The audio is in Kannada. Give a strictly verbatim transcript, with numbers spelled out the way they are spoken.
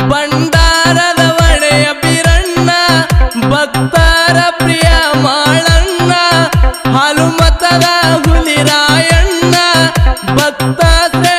ಬಂಡಾರದ ಒಡೆಯ ಬೀರಣ್ಣ ಭಕ್ತರ ಪ್ರಿಯ ಮಾಳಣ್ಣ ಹಾಲುಮತದ ಹುಲಿ ರಾಯಣ್ಣ ಭಕ್ತ